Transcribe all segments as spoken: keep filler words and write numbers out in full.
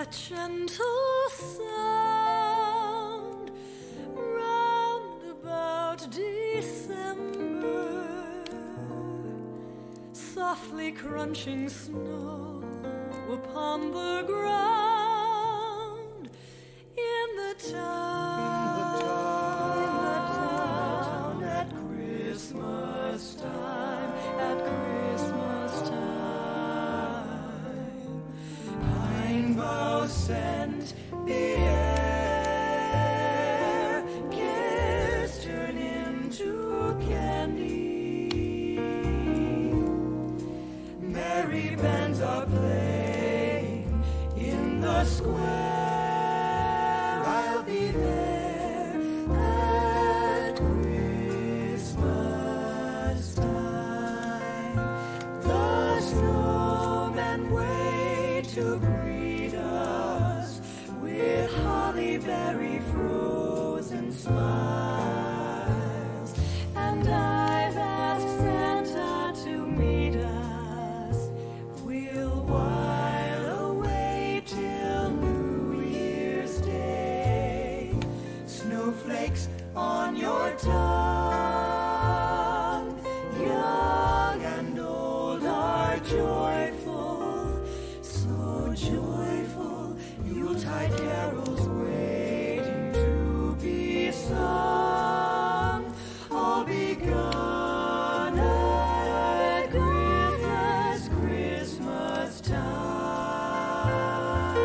that gentle sound round about December, softly crunching snow upon the ground in the town, in the town at Christmas time, at Christmas time. Pine boughs scent the air, cares turn into candy. Merry bands are playing in the square. I'll be there at Christmas time. The snowmen wait to greet us with holly berry frozen smiles, and I've asked Santa to meet us. We'll while away till New Year's Day. Snowflakes on your tongue, young and old are joyful, so joyful. Yuletide carols waiting to be sung, all begun at Christmas, Christmas time.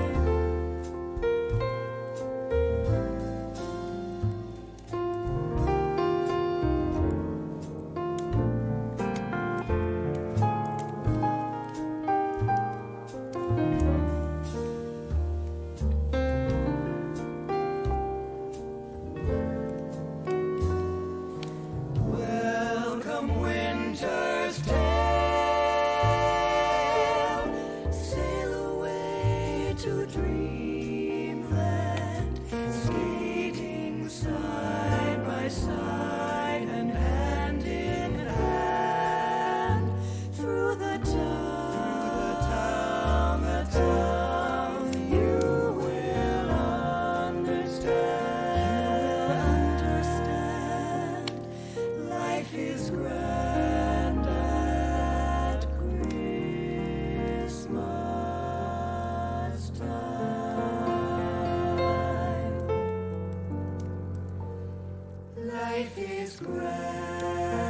Welcome winter's tale, sail away to dreamland, skating side by side and hand in hand through the town, the town. You will understand, understand. Life is grand at Christmas time. Life is grand.